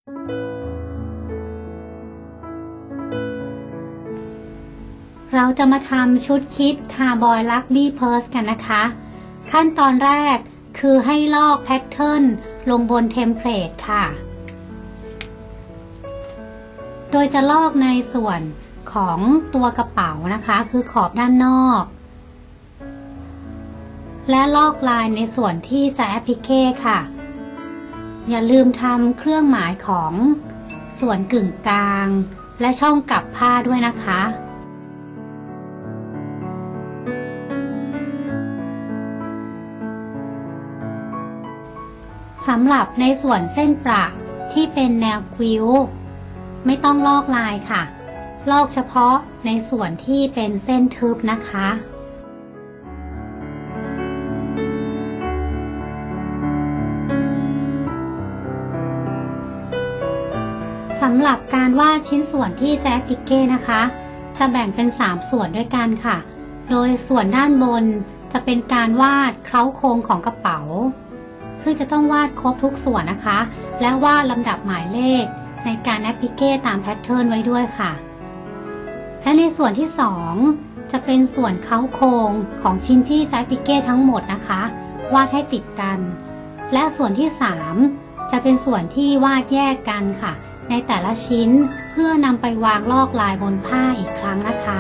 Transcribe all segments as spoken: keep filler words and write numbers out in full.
เราจะมาทำชุดคิดคาร์บอยลักบี้เพิร์สกันนะคะขั้นตอนแรกคือให้ลอกแพทเทิร์นลงบนเทมเพลตค่ะโดยจะลอกในส่วนของตัวกระเป๋านะคะคือขอบด้านนอกและลอกลายในส่วนที่จะแอปพลิเคค่ะอย่าลืมทำเครื่องหมายของส่วนกึ่งกลางและช่องกลับผ้าด้วยนะคะสำหรับในส่วนเส้นประที่เป็นแนวคิ้วไม่ต้องลอกลายค่ะลอกเฉพาะในส่วนที่เป็นเส้นทึบนะคะสำหรับการวาดชิ้นส่วนที่จะแอปพลิเคนะคะจะแบ่งเป็นสามส่วนด้วยกันค่ะโดยส่วนด้านบนจะเป็นการวาดเคล้าโครงของกระเป๋าซึ่งจะต้องวาดครบทุกส่วนนะคะและวาดลำดับหมายเลขในการแอปพลิเคตามแพทเทิร์นไว้ด้วยค่ะและในส่วนที่สองจะเป็นส่วนเคล้าโครงของชิ้นที่จะแอปพลิเคทั้งหมดนะคะวาดให้ติดกันและส่วนที่สามจะเป็นส่วนที่วาดแยกกันค่ะในแต่ละชิ้นเพื่อนำไปวางลอกลายบนผ้าอีกครั้งนะคะ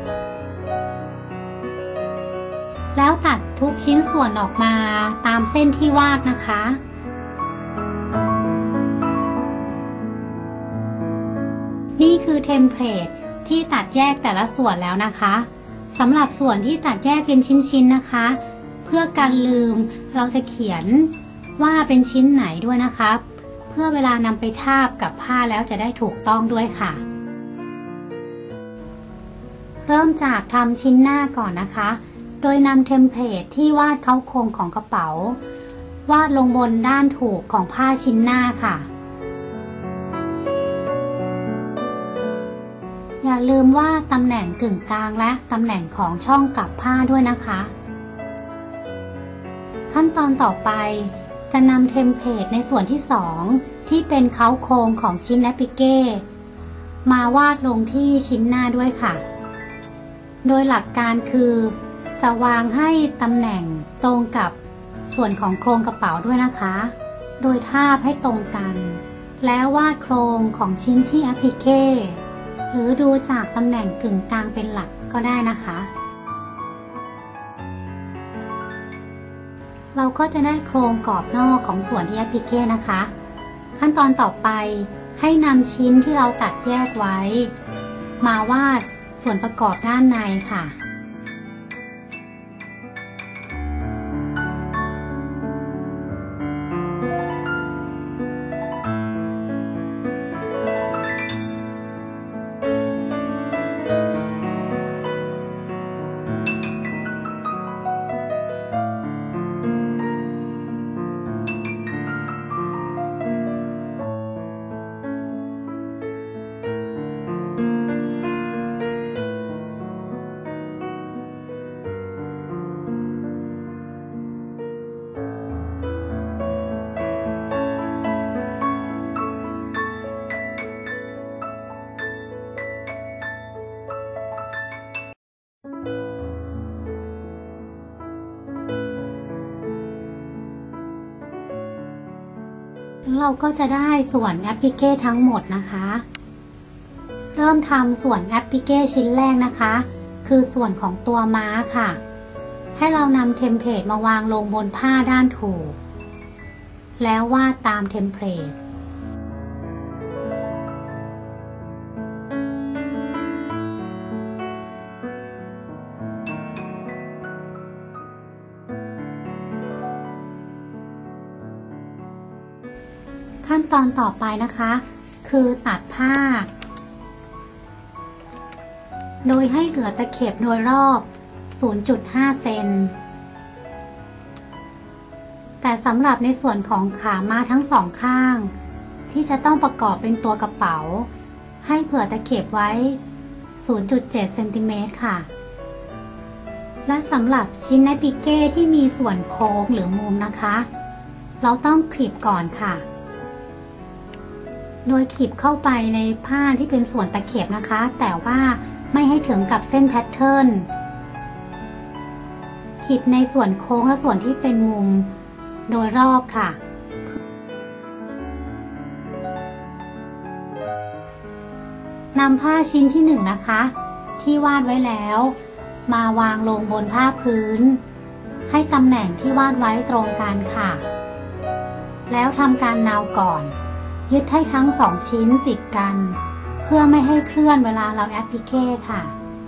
แล้วตัดทุกชิ้นส่วนออกมาตามเส้นที่วาดนะคะนี่คือเทมเพลตที่ตัดแยกแต่ละส่วนแล้วนะคะสำหรับส่วนที่ตัดแยกเป็นชิ้นๆนะคะเพื่อกันลืมเราจะเขียนว่าเป็นชิ้นไหนด้วยนะคะเพื่อเวลานำไปทาบกับผ้าแล้วจะได้ถูกต้องด้วยค่ะเริ่มจากทำชิ้นหน้าก่อนนะคะโดยนำเทมเพลตที่วาดเคล้าโครงของกระเป๋าวาดลงบนด้านถูกของผ้าชิ้นหน้าค่ะอย่าลืมวาดตำแหน่งกึ่งกลางและตำแหน่งของช่องกลับผ้าด้วยนะคะขั้นตอนต่อไปจะนำเทมเพลตในส่วนที่สองที่เป็นเคล้าโครงของชิ้นแอปพลิเคมาวาดลงที่ชิ้นหน้าด้วยค่ะโดยหลักการคือจะวางให้ตำแหน่งตรงกับส่วนของโครงกระเป๋าด้วยนะคะโดยทาบให้ตรงกันแล้ววาดโครงของชิ้นที่แอปพลิเคหรือดูจากตำแหน่งกึ่งกลางเป็นหลักก็ได้นะคะเราก็จะได้โครงกรอบนอกของส่วนที่แอปพลิเคนะคะขั้นตอนต่อไปให้นำชิ้นที่เราตัดแยกไว้มาวาดส่วนประกอบด้านในค่ะเราก็จะได้ส่วนแอปพลิเคทั้งหมดนะคะเริ่มทำส่วนแอปพลิเคชิ้นแรกนะคะคือส่วนของตัวม้าค่ะให้เรานำเทมเพลตมาวางลงบนผ้าด้านถูกแล้ววาดตามเทมเพลตขั้นตอนต่อไปนะคะคือตัดผ้าโดยให้เหลือตะเข็บโดยรอบ ศูนย์จุดห้า เซนแต่สำหรับในส่วนของขาม้าทั้งสองข้างที่จะต้องประกอบเป็นตัวกระเป๋าให้เผื่อตะเข็บไว้ ศูนย์จุดเจ็ด เซนติเมตรค่ะและสำหรับชิ้นแอปพลิเคที่มีส่วนโค้งหรือมุมนะคะเราต้องคลิปก่อนค่ะโดยขีบเข้าไปในผ้าที่เป็นส่วนตะเข็บนะคะแต่ว่าไม่ให้ถึงกับเส้นแพทเทิร์นขีบในส่วนโค้งและส่วนที่เป็นมุมโดยรอบค่ะนำผ้าชิ้นที่หนึ่งนะคะที่วาดไว้แล้วมาวางลงบนผ้าพื้นให้ตำแหน่งที่วาดไว้ตรงกันค่ะแล้วทำการนาวก่อนยึดให้ทั้งสองชิ้นติดกันเพื่อไม่ให้เคลื่อนเวลาเราแอปพลิเคค่ะ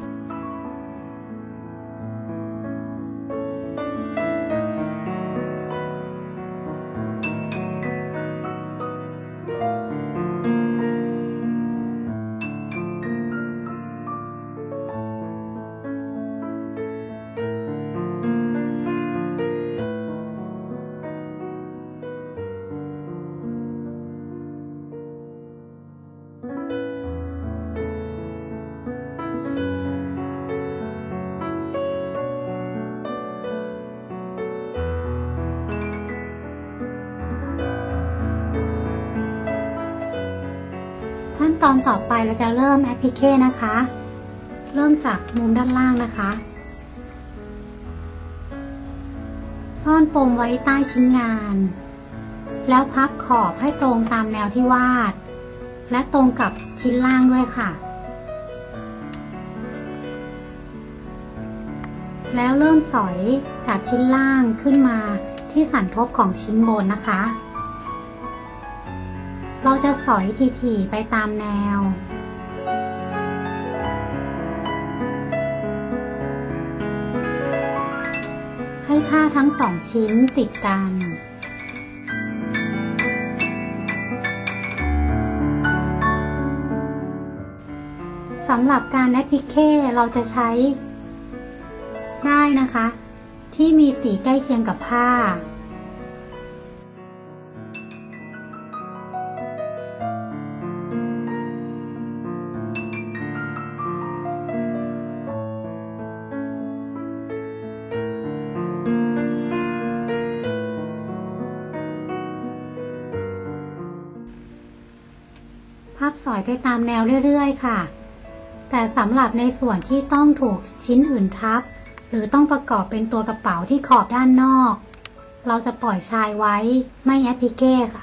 ขั้นตอนต่อไปเราจะเริ่มแอปพลิเคนะคะเริ่มจากมุมด้านล่างนะคะซ่อนปมไว้ใต้ชิ้นงานแล้วพับขอบให้ตรงตามแนวที่วาดและตรงกับชิ้นล่างด้วยค่ะแล้วเริ่มสอยจากชิ้นล่างขึ้นมาที่สันทบของชิ้นบนนะคะเราจะสอยถี่ๆไปตามแนวให้ผ้าทั้งสองชิ้นติดกันสำหรับการแอปพลิเคเราจะใช้ได้นะคะที่มีสีใกล้เคียงกับผ้าพับสอยไปตามแนวเรื่อยๆค่ะแต่สำหรับในส่วนที่ต้องถูกชิ้นอื่นทับหรือต้องประกอบเป็นตัวกระเป๋าที่ขอบด้านนอกเราจะปล่อยชายไว้ไม่แอปพลิเคค่ะ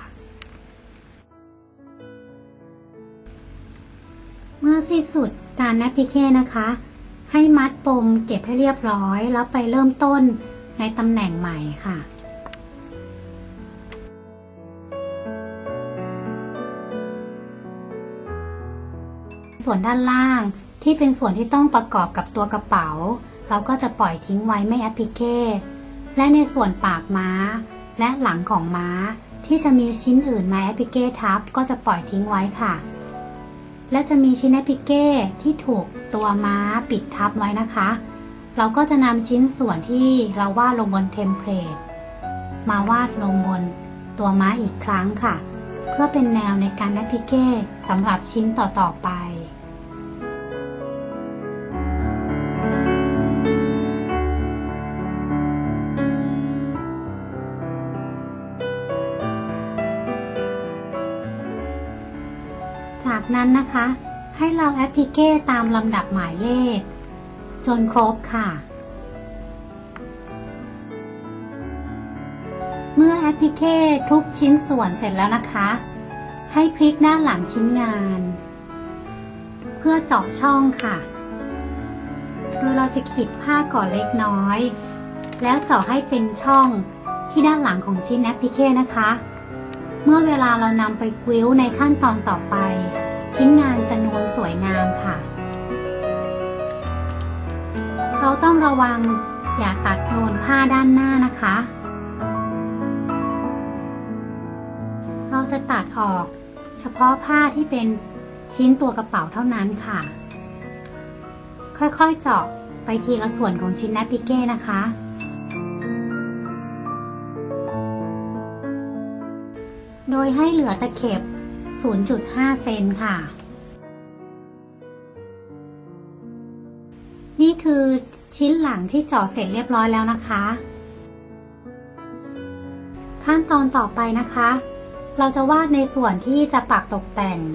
เมื่อสิ้นสุดการแอปพลิเคนะคะให้มัดปมเก็บให้เรียบร้อยแล้วไปเริ่มต้นในตำแหน่งใหม่ค่ะส่วนด้านล่างที่เป็นส่วนที่ต้องประกอบกับตัวกระเป๋าเราก็จะปล่อยทิ้งไว้ไม่แอปพลิเคและในส่วนปากม้าและหลังของม้าที่จะมีชิ้นอื่นมาแอปพลิเคทับก็จะปล่อยทิ้งไว้ค่ะและจะมีชิ้นแอปพลิเคที่ถูกตัวม้าปิดทับไว้นะคะเราก็จะนำชิ้นส่วนที่เราวาดลงบนเทมเพลตมาวาดลงบนตัวม้าอีกครั้งค่ะเพื่อเป็นแนวในการแอปพลิเคสำหรับชิ้นต่อๆไปจากนั้นนะคะให้เราแอปพลิเคตามลำดับหมายเลขจนครบค่ะเมื่อแอปพลิเคทุกชิ้นส่วนเสร็จแล้วนะคะให้พลิกด้านหลังชิ้นงานเพื่อเจาะช่องค่ะโดยเราจะขีดผ้าก่อนเล็กน้อยแล้วเจาะให้เป็นช่องที่ด้านหลังของชิ้นแอปพลิเคนะคะเมื่อเวลาเรานำไปกวิ้วในขั้นตอนต่อไปชิ้นงานจะนวลสวยงามค่ะเราต้องระวังอย่าตัดโดนผ้าด้านหน้านะคะเราจะตัดออกเฉพาะผ้าที่เป็นชิ้นตัวกระเป๋าเท่านั้นค่ะค่อยๆเจาะไปทีละส่วนของชิ้นแอปพลิเคนะคะโดยให้เหลือตะเข็บ ศูนย์จุดห้า เซนค่ะนี่คือชิ้นหลังที่เจาะเสร็จเรียบร้อยแล้วนะคะขั้นตอนต่อไปนะคะเราจะวาดในส่วนที่จะปักตกแต่ง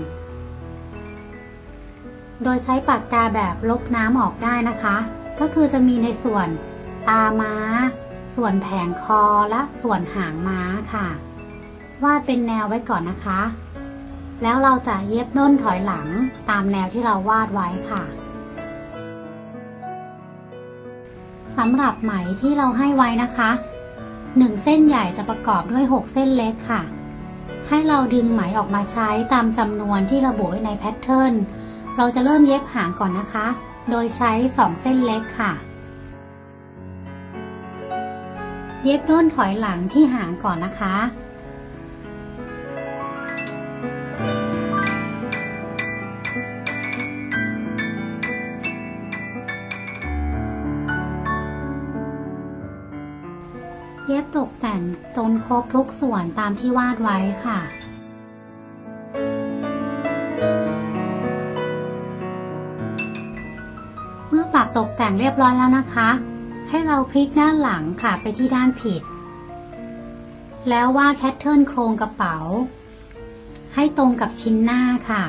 โดยใช้ปากกาแบบลบน้ำออกได้นะคะก็คือจะมีในส่วนตาม้าส่วนแผงคอและส่วนหางม้าค่ะวาดเป็นแนวไว้ก่อนนะคะแล้วเราจะเย็บด้นถอยหลังตามแนวที่เราวาดไว้ค่ะสำหรับไหมที่เราให้ไว้นะคะหนึ่งเส้นใหญ่จะประกอบด้วยหกเส้นเล็กค่ะให้เราดึงไหมออกมาใช้ตามจำนวนที่ระบุไว้ในแพทเทิร์นเราจะเริ่มเย็บหางก่อนนะคะโดยใช้สองเส้นเล็กค่ะเย็บด้นถอยหลังที่หางก่อนนะคะเย็บตกแต่งจนครบทุกส่วนตามที่วาดไว้ค่ะเมื่อปักตกแต่งเรียบร้อยแล้วนะคะให้เราพลิกด้านหลังค่ะไปที่ด้านผิดแล้ววาดแพทเทิร์นโครงกระเป๋าให้ตรงกับชิ้นหน้าค่ะ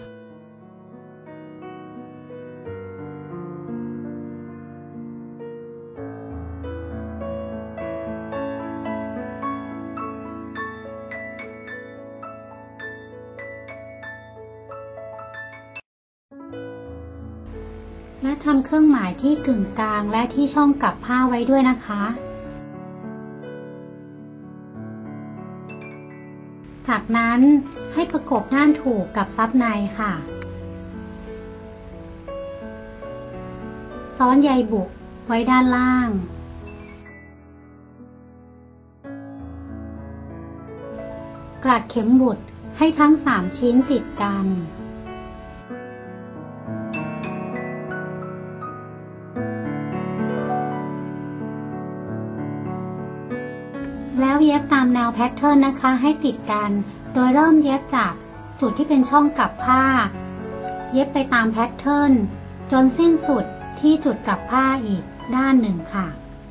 และทำเครื่องหมายที่กึ่งกลางและที่ช่องกลับผ้าไว้ด้วยนะคะจากนั้นให้ประกบด้านถูกกับซับในค่ะซ้อนใยบุไว้ด้านล่างกลัดเข็มบุให้ทั้งสามชิ้นติดกันแล้วเย็บตามแนวแพทเทิร์นนะคะให้ติดกันโดยเริ่มเย็บจากจุดที่เป็นช่องกลับผ้าเย็บไปตามแพทเทิร์นจนสิ้นสุดที่จุดกลับผ้าอีกด้านหนึ่งค่ะ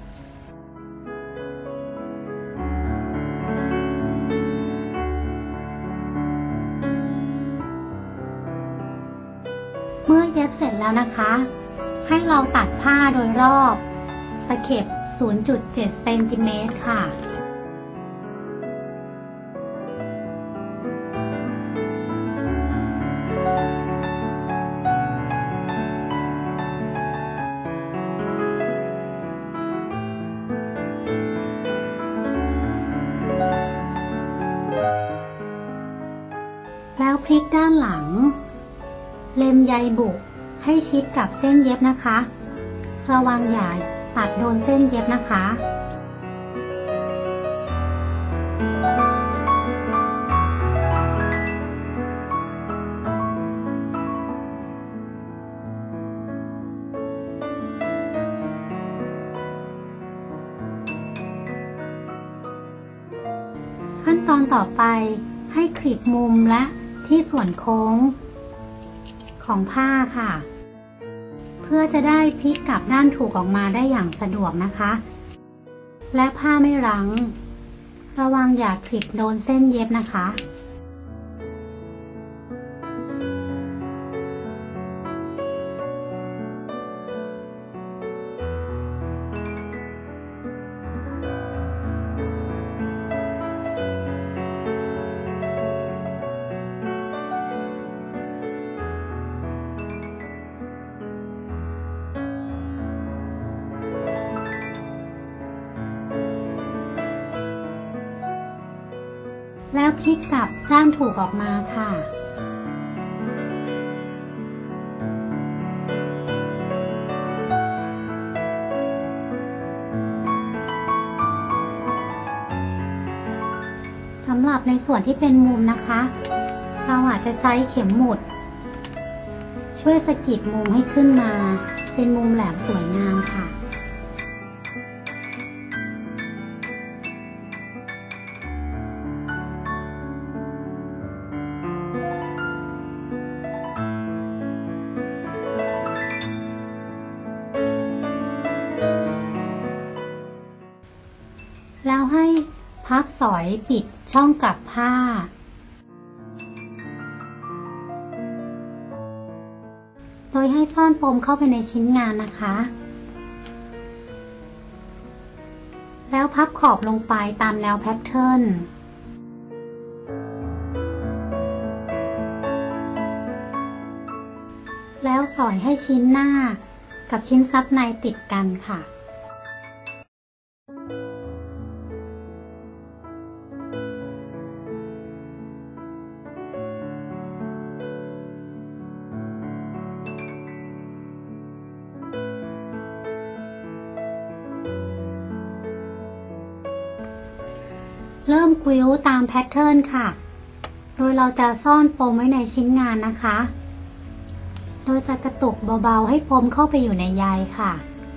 เมื่อเย็บเสร็จแล้วนะคะให้เราตัดผ้าโดยรอบตะเข็บ ศูนย์จุดเจ็ด เซนติเมตรค่ะแล้วพลิกด้านหลังเล็มใยบุให้ชิดกับเส้นเย็บนะคะระวังอย่าตัดโดนเส้นเย็บนะคะขั้นตอนต่อไปให้คลิปมุมและที่ส่วนโค้งของผ้าค่ะเพื่อจะได้พลิกกลับด้านถูกออกมาได้อย่างสะดวกนะคะและผ้าไม่รั้งระวังอย่าคลิปโดนเส้นเย็บนะคะแล้วพลิกกลับด้านถูกออกมาค่ะสำหรับในส่วนที่เป็นมุมนะคะเราอาจจะใช้เข็มหมุดช่วยสะกิดมุมให้ขึ้นมาเป็นมุมแหลมสวยงามค่ะแล้วให้พับสอยปิดช่องกลับผ้าโดยให้ซ่อนปมเข้าไปในชิ้นงานนะคะแล้วพับขอบลงไปตามแนวแพทเทิร์นแล้วสอยให้ชิ้นหน้ากับชิ้นซับในติดกันค่ะเริ่มควิลตามแพทเทิร์นค่ะโดยเราจะซ่อนปมไว้ในชิ้นงานนะคะโดยจะกระตุกเบาๆให้ปมเข้าไปอยู่ในใยค่ะ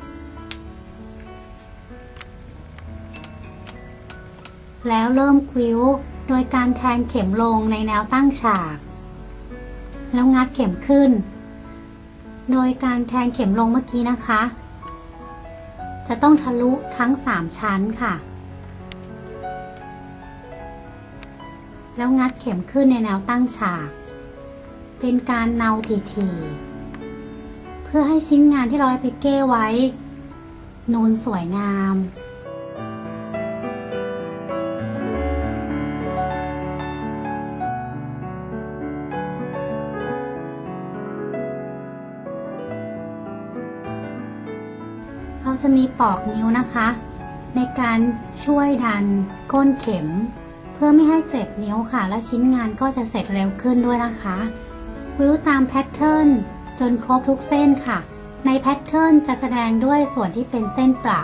แล้วเริ่มควิลโดยการแทงเข็มลงในแนวตั้งฉากแล้วงัดเข็มขึ้นโดยการแทงเข็มลงเมื่อกี้นะคะจะต้องทะลุทั้งสามชั้นค่ะแล้วงัดเข็มขึ้นในแนวตั้งฉากเป็นการเนาทีๆเพื่อให้ชิ้นงานที่เราได้พิกเก้ไว้นูนสวยงามเราจะมีปอกนิ้วนะคะในการช่วยดันก้นเข็มเพื่อไม่ให้เจ็บนิ้วค่ะและชิ้นงานก็จะเสร็จเร็วขึ้นด้วยนะคะควิลตามแพทเทิร์นจนครบทุกเส้นค่ะในแพทเทิร์นจะแสดงด้วยส่วนที่เป็นเส้นประ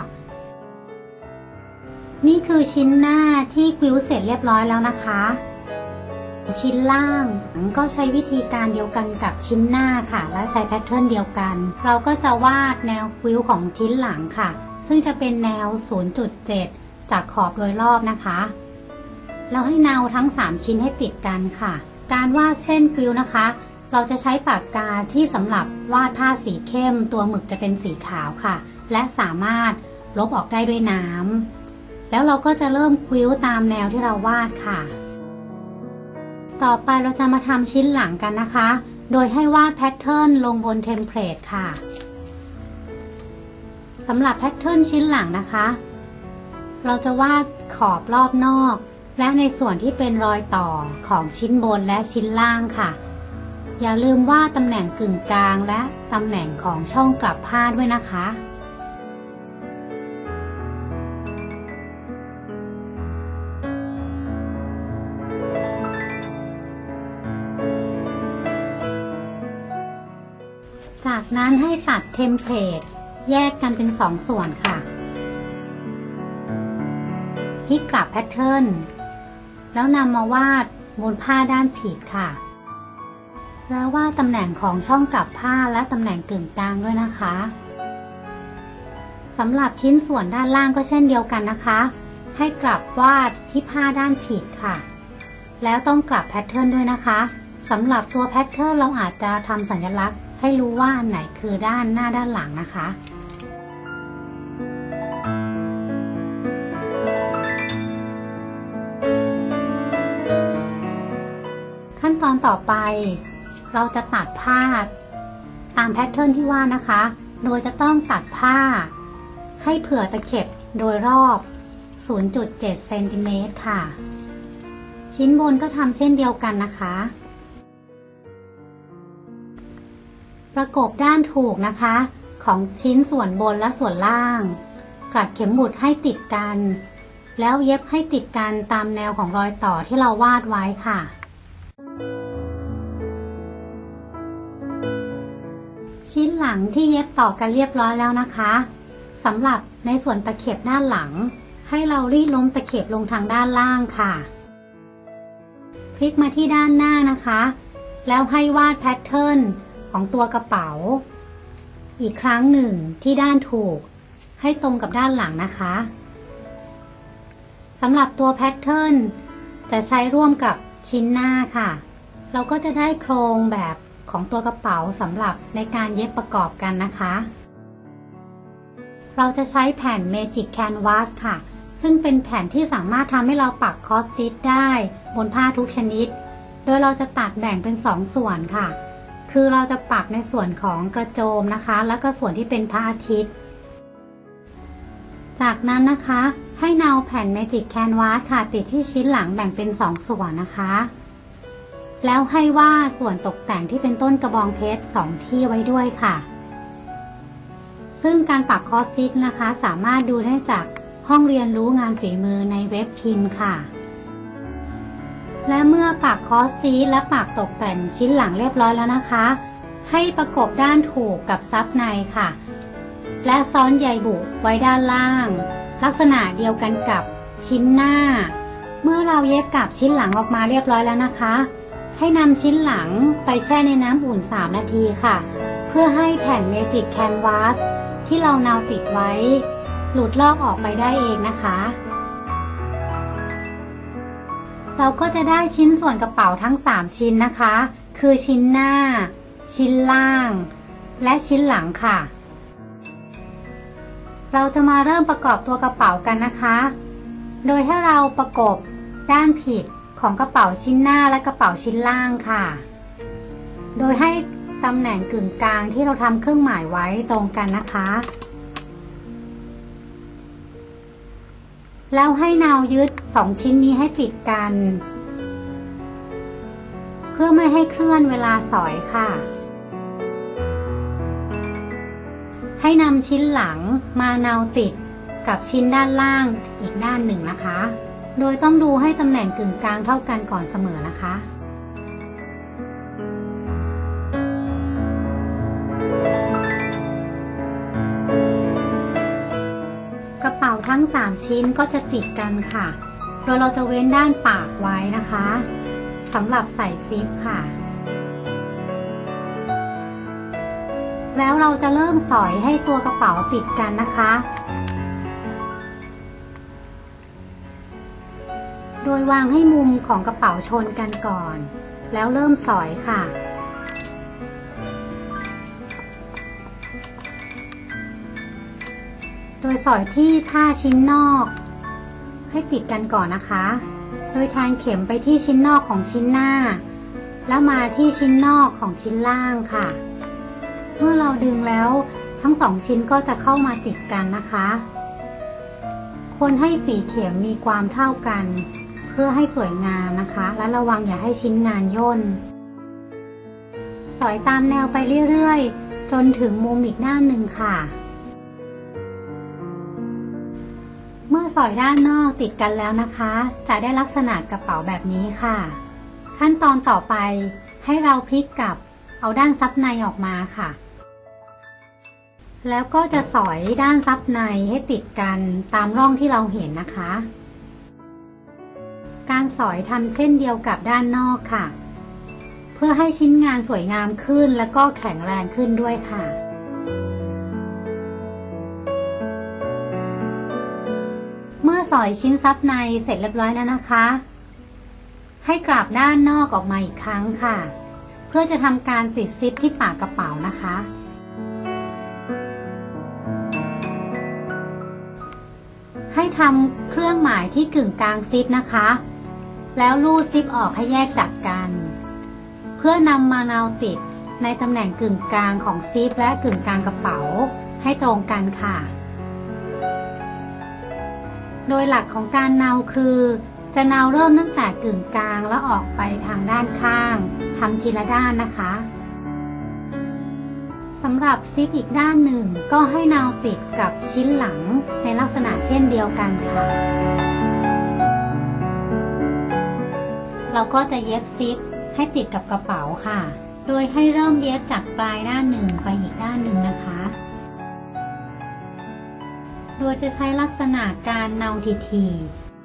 นี่คือชิ้นหน้าที่ควิลเสร็จเรียบร้อยแล้วนะคะชิ้นล่างก็ใช้วิธีการเดียวกันกับชิ้นหน้าค่ะและใช้แพทเทิร์นเดียวกันเราก็จะวาดแนวควิลของชิ้นหลังค่ะซึ่งจะเป็นแนว ศูนย์จุดเจ็ด จากขอบโดยรอบนะคะเราให้เนาทั้งสามชิ้นให้ติดกันค่ะการวาดเส้นควิลนะคะเราจะใช้ปากกาที่สำหรับวาดผ้าสีเข้มตัวหมึกจะเป็นสีขาวค่ะและสามารถลบออกได้ด้วยน้ำแล้วเราก็จะเริ่มควิลตามแนวที่เราวาดค่ะต่อไปเราจะมาทำชิ้นหลังกันนะคะโดยให้วาดแพทเทิร์นลงบนเทมเพลตค่ะสำหรับแพทเทิร์นชิ้นหลังนะคะเราจะวาดขอบรอบนอกและในส่วนที่เป็นรอยต่อของชิ้นบนและชิ้นล่างค่ะอย่าลืมวาดตำแหน่งกึ่งกลางและตำแหน่งของช่องกลับผ้าด้วยนะคะจากนั้นให้ตัดเทมเพลตแยกกันเป็นสองส่วนค่ะพลิกกลับแพทเทิร์นแล้วนำมาวาดบนผ้าด้านผิดค่ะแล้ววาดตำแหน่งของช่องกลับผ้าและตำแหน่งกึ่งกลางด้วยนะคะสำหรับชิ้นส่วนด้านล่างก็เช่นเดียวกันนะคะให้กลับวาดที่ผ้าด้านผิดค่ะแล้วต้องกลับแพทเทิร์นด้วยนะคะสำหรับตัวแพทเทิร์นเราอาจจะทำสัญลักษณ์ให้รู้ว่าอันไหนคือด้านหน้าด้านหลังนะคะขั้นตอนต่อไปเราจะตัดผ้าตามแพทเทิร์นที่ว่านะคะโดยจะต้องตัดผ้าให้เผื่อตะเข็บโดยรอบ ศูนย์จุดเจ็ด เซนติเมตรค่ะชิ้นบนก็ทำเช่นเดียวกันนะคะประกบด้านถูกนะคะของชิ้นส่วนบนและส่วนล่างกลัดเข็มหมุดให้ติดกันแล้วเย็บให้ติดกันตามแนวของรอยต่อที่เราวาดไว้ค่ะชิ้นหลังที่เย็บต่อกันเรียบร้อยแล้วนะคะสำหรับในส่วนตะเข็บด้านหลังให้เรารีดล้มตะเข็บลงทางด้านล่างค่ะพลิกมาที่ด้านหน้านะคะแล้วให้วาดแพทเทิร์นของตัวกระเป๋าอีกครั้งหนึ่งที่ด้านถูกให้ตรงกับด้านหลังนะคะสำหรับตัวแพทเทิร์นจะใช้ร่วมกับชิ้นหน้าค่ะเราก็จะได้โครงแบบของตัวกระเป๋าสำหรับในการเย็บประกอบกันนะคะเราจะใช้แผ่น Magic Canvas ค่ะซึ่งเป็นแผ่นที่สามารถทำให้เราปักคอสติชได้บนผ้าทุกชนิดโดยเราจะตัดแบ่งเป็นสองส่วนค่ะคือเราจะปักในส่วนของกระโจมนะคะแล้วก็ส่วนที่เป็นพระอาทิตย์จากนั้นนะคะให้เนาแผ่น Magic Canvas ค่ะติดที่ชิ้นหลังแบ่งเป็นสองส่วนนะคะแล้วให้วาดส่วนตกแต่งที่เป็นต้นกระบองเพชรสองที่ไว้ด้วยค่ะซึ่งการปักคอสติชนะคะสามารถดูได้จากห้องเรียนรู้งานฝีมือในเว็บพิมพ์ค่ะและเมื่อปักคอสติชและปักตกแต่งชิ้นหลังเรียบร้อยแล้วนะคะให้ประกบด้านถูกกับซับในค่ะและซ้อนใยบุไว้ด้านล่างลักษณะเดียวกันกับชิ้นหน้าเมื่อเราเย็บกลับชิ้นหลังออกมาเรียบร้อยแล้วนะคะให้นำชิ้นหลังไปแช่ในน้ำอุ่นสามนาทีค่ะเพื่อให้แผ่น Magic Canvas ที่เราเนาติดไว้หลุดลอกออกไปได้เองนะคะเราก็จะได้ชิ้นส่วนกระเป๋าทั้งสามชิ้นนะคะคือชิ้นหน้าชิ้นล่างและชิ้นหลังค่ะเราจะมาเริ่มประกอบตัวกระเป๋ากันนะคะโดยให้เราประกบด้านผิดของกระเป๋าชิ้นหน้าและกระเป๋าชิ้นล่างค่ะโดยให้ตำแหน่งกึ่งกลางที่เราทำเครื่องหมายไว้ตรงกันนะคะแล้วให้เนายึดสองชิ้นนี้ให้ติดกันเพื่อไม่ให้เคลื่อนเวลาสอยค่ะให้นำชิ้นหลังมาเนาติดกับชิ้นด้านล่างอีกด้านหนึ่งนะคะโดยต้องดูให้ตำแหน่งกึ่งกลางเท่ากันก่อนเสมอนะคะกระเป๋าทั้งสามชิ้นก็จะติดกันค่ะโดยเราจะเว้นด้านปากไว้นะคะสำหรับใส่ซิปค่ะแล้วเราจะเริ่มสอยให้ตัวกระเป๋าติดกันนะคะโดยวางให้มุมของกระเป๋าชนกันก่อนแล้วเริ่มสอยค่ะโดยสอยที่ผ้าชิ้นนอกให้ติดกันก่อนนะคะโดยแทงเข็มไปที่ชิ้นนอกของชิ้นหน้าแล้วมาที่ชิ้นนอกของชิ้นล่างค่ะเมื่อเราดึงแล้วทั้งสองชิ้นก็จะเข้ามาติดกันนะคะควรให้ฝีเข็มมีความเท่ากันเพื่อให้สวยงามนะคะและระวังอย่าให้ชิ้นงานย่นสอยตามแนวไปเรื่อยๆจนถึงมุมอีกด้านหนึ่งค่ะเมื่อสอยด้านนอกติดกันแล้วนะคะจะได้ลักษณะกระเป๋าแบบนี้ค่ะขั้นตอนต่อไปให้เราพลิกกลับเอาด้านซับในออกมาค่ะแล้วก็จะสอยด้านซับในให้ติดกันตามร่องที่เราเห็นนะคะการสอยทำเช่นเดียวกับด้านนอกค่ะเพื่อให้ชิ้นงานสวยงามขึ้นและก็แข็งแรงขึ้นด้วยค่ะเมื่อสอยชิ้นซับในเสร็จเรียบร้อยแล้วนะคะให้กลับด้านนอกออกมาอีกครั้งค่ะเพื่อจะทำการติดซิปที่ปากกระเป๋านะคะให้ทำเครื่องหมายที่กึ่งกลางซิปนะคะแล้วลูดซิปออกให้แยกจากกันเพื่อนำมาเนาติดในตำแหน่งกึ่งกลางของซิปและกึ่งกลางกระเป๋าให้ตรงกันค่ะโดยหลักของการเนาคือจะเนาเริ่มตั้งแต่กึ่งกลางแล้วออกไปทางด้านข้างทำทีละด้านนะคะสำหรับซิปอีกด้านหนึ่งก็ให้เนาติดกับชิ้นหลังในลักษณะเช่นเดียวกันค่ะเราก็จะเย็บซิปให้ติดกับกระเป๋าค่ะโดยให้เริ่มเย็บจากปลายด้านหนึ่งไปอีกด้านหนึ่งนะคะโดยจะใช้ลักษณะการเนาทีๆ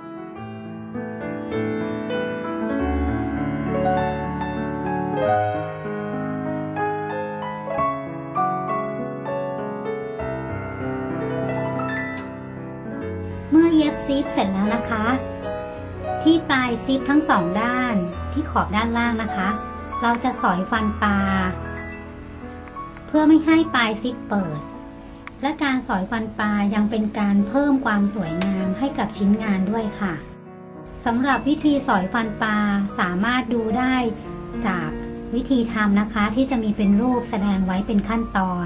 เมื่อเย็บซิปเสร็จแล้วนะคะที่ปลายซิปทั้งสองด้านที่ขอบด้านล่างนะคะเราจะสอยฟันปลาเพื่อไม่ให้ปลายซิปเปิดและการสอยฟันปลายังเป็นการเพิ่มความสวยงามให้กับชิ้นงานด้วยค่ะสำหรับวิธีสอยฟันปลาสามารถดูได้จากวิธีทำนะคะที่จะมีเป็นรูปแสดงไว้เป็นขั้นตอน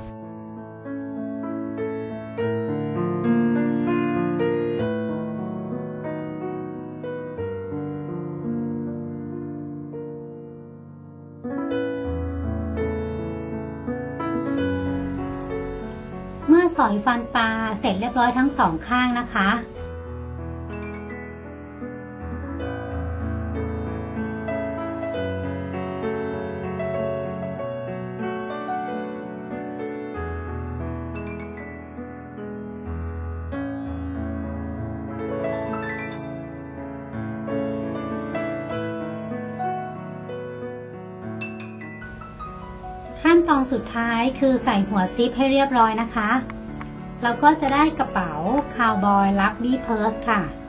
เมื่อสอยฟันปลาเสร็จเรียบร้อยทั้งสองข้างนะคะขั้นตอนสุดท้ายคือใส่หัวซิปให้เรียบร้อยนะคะเราก็จะได้กระเป๋าคาวบอยลักบี้เพิร์สค่ะ